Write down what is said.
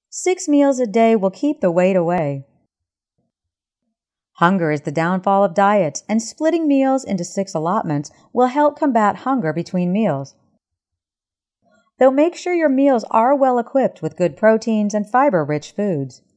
6 meals a day will keep the weight away. Hunger is the downfall of diets, and splitting meals into 6 allotments will help combat hunger between meals. Though make sure your meals are well equipped with good proteins and fiber-rich foods.